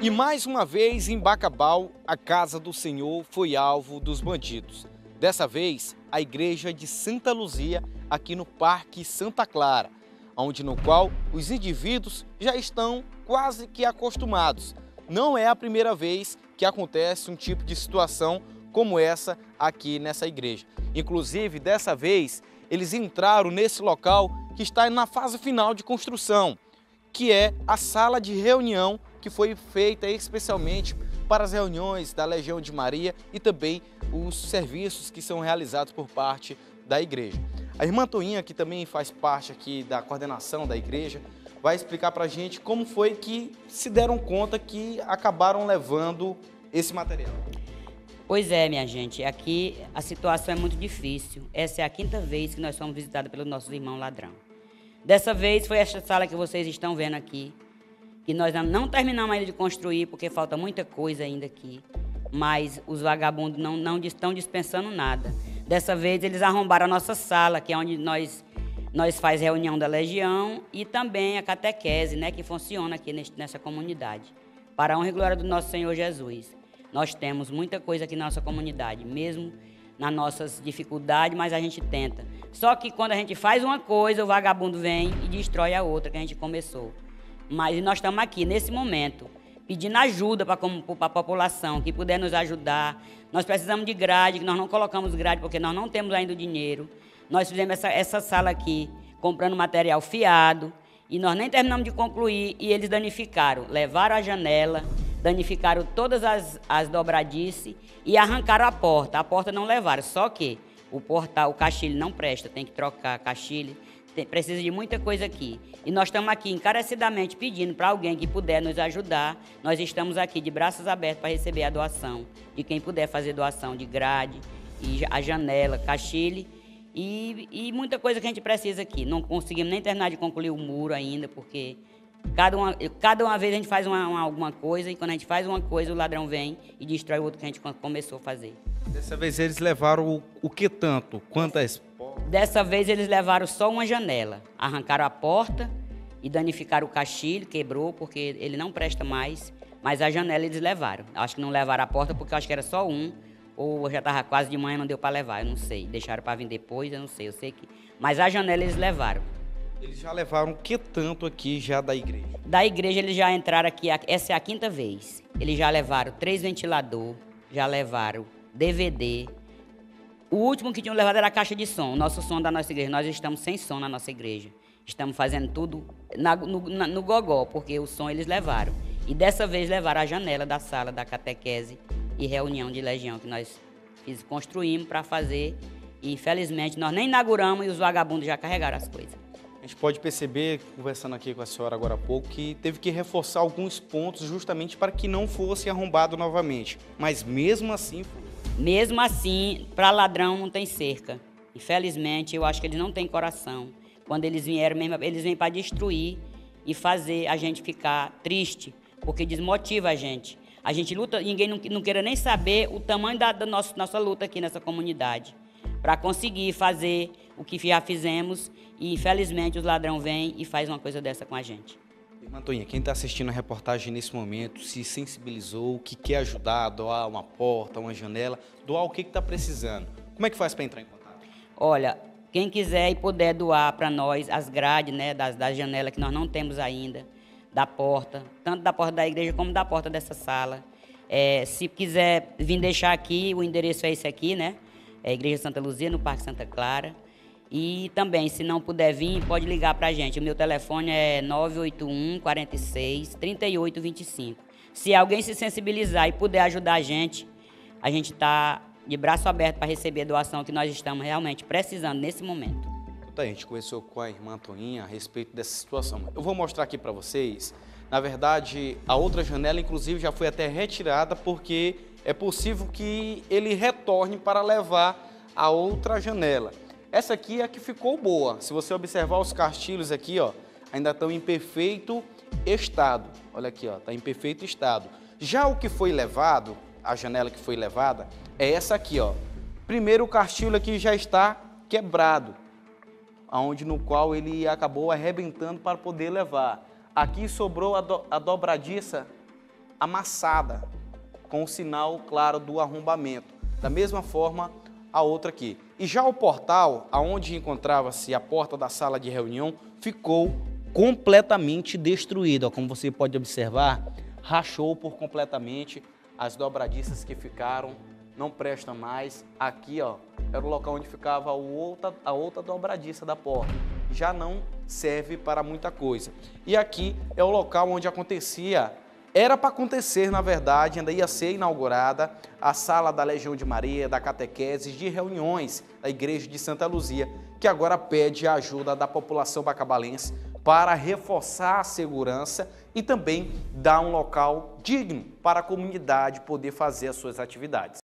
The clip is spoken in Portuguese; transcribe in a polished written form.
E mais uma vez, em Bacabal, a casa do Senhor foi alvo dos bandidos. Dessa vez, a igreja de Santa Luzia, aqui no Parque Santa Clara, onde no qual os indivíduos já estão quase que acostumados. Não é a primeira vez que acontece um tipo de situação como essa aqui nessa igreja. Inclusive, dessa vez, eles entraram nesse local que está na fase final de construção, que é a sala de reunião que foi feita especialmente para as reuniões da Legião de Maria e também os serviços que são realizados por parte da igreja. A irmã Toinha, que também faz parte aqui da coordenação da igreja, vai explicar para a gente como foi que se deram conta que acabaram levando esse material. Pois é, minha gente, aqui a situação é muito difícil. Essa é a 5ª vez que nós somos visitados pelos nossos irmãos ladrão. Dessa vez foi esta sala que vocês estão vendo aqui, que nós não terminamos ainda de construir, porque falta muita coisa ainda aqui. Mas os vagabundos não estão dispensando nada. Dessa vez eles arrombaram a nossa sala, que é onde nós faz reunião da Legião e também a catequese, né, que funciona aqui nessa comunidade. Para a honra e glória do nosso Senhor Jesus. Nós temos muita coisa aqui na nossa comunidade, mesmo nas nossas dificuldades, mas a gente tenta. Só que quando a gente faz uma coisa, o vagabundo vem e destrói a outra que a gente começou. Mas nós estamos aqui, nesse momento, pedindo ajuda para a população, que puder nos ajudar. Nós precisamos de grade, que nós não colocamos grade porque nós não temos ainda o dinheiro. Nós fizemos essa sala aqui, comprando material fiado, e nós nem terminamos de concluir, e eles danificaram. Levaram a janela, danificaram todas as dobradiças e arrancaram a porta. A porta não levaram, só que o portal, o caixilho não presta, tem que trocar caixilho. Precisa de muita coisa aqui. E nós estamos aqui encarecidamente pedindo para alguém que puder nos ajudar. Nós estamos aqui de braços abertos para receber a doação. De quem puder fazer doação de grade, e a janela, caixilho e muita coisa que a gente precisa aqui. Não conseguimos nem terminar de concluir o muro ainda, porque cada uma vez a gente faz alguma coisa, e quando a gente faz uma coisa, o ladrão vem e destrói o outro que a gente começou a fazer. Dessa vez eles levaram o que tanto? Quantas? Dessa vez eles levaram só uma janela, arrancaram a porta e danificaram o caixilho, quebrou porque ele não presta mais, mas a janela eles levaram. Acho que não levaram a porta porque eu acho que era só um, ou já estava quase de manhã, não deu para levar, eu não sei. Deixaram para vir depois, eu não sei, eu sei que... Mas a janela eles levaram. Eles já levaram o que tanto aqui já da igreja? Da igreja eles já entraram aqui, essa é a 5ª vez. Eles já levaram 3 ventiladores, já levaram DVD. O último que tinham levado era a caixa de som, o nosso som da nossa igreja. Nós estamos sem som na nossa igreja. Estamos fazendo tudo no gogó, porque o som eles levaram. E dessa vez levaram a janela da sala da catequese e reunião de legião que nós construímos para fazer. E infelizmente nós nem inauguramos e os vagabundos já carregaram as coisas. A gente pode perceber, conversando aqui com a senhora agora há pouco, que teve que reforçar alguns pontos justamente para que não fosse arrombado novamente. Mas mesmo assim... Mesmo assim, para ladrão não tem cerca. Infelizmente, eu acho que eles não têm coração. Quando eles vieram mesmo, eles vêm para destruir e fazer a gente ficar triste, porque desmotiva a gente. A gente luta, ninguém não queira nem saber o tamanho da nossa luta aqui nessa comunidade, para conseguir fazer o que já fizemos, e infelizmente os ladrão vêm e faz uma coisa dessa com a gente. Irmã Toinha, quem está assistindo a reportagem nesse momento se sensibilizou, que quer ajudar, doar uma porta, uma janela, doar o que está precisando. Como é que faz para entrar em contato? Olha, quem quiser e puder doar para nós as grades, né, das janelas que nós não temos ainda, da porta, tanto da porta da igreja como da porta dessa sala. Se quiser vir deixar aqui, o endereço é esse aqui, né? É a Igreja Santa Luzia, no Parque Santa Clara. E também, se não puder vir, pode ligar para a gente. O meu telefone é 981 46 38 25. Se alguém se sensibilizar e puder ajudar a gente está de braço aberto para receber a doação que nós estamos realmente precisando nesse momento. A gente conversou com a irmã Toinha a respeito dessa situação. Eu vou mostrar aqui para vocês. Na verdade, a outra janela, inclusive, já foi até retirada porque é possível que ele retorne para levar a outra janela. Essa aqui é a que ficou boa. Se você observar os castilhos aqui, ó, ainda estão em perfeito estado. Olha aqui, ó, está em perfeito estado. Já o que foi levado, a janela que foi levada, é essa aqui, ó. Primeiro o castilho aqui já está quebrado, no qual ele acabou arrebentando para poder levar. Aqui sobrou a dobradiça amassada, com o sinal claro do arrombamento. Da mesma forma, a outra aqui. E já o portal, aonde encontrava-se a porta da sala de reunião, ficou completamente destruído. Como você pode observar, rachou por completamente, as dobradiças que ficaram não prestam mais. Aqui, ó, era o local onde ficava a outra dobradiça da porta. Já não serve para muita coisa. E aqui é o local onde acontecia, era para acontecer, na verdade, ainda ia ser inaugurada a Sala da Legião de Maria, da catequese, de reuniões da Igreja de Santa Luzia, que agora pede a ajuda da população bacabalense para reforçar a segurança e também dar um local digno para a comunidade poder fazer as suas atividades.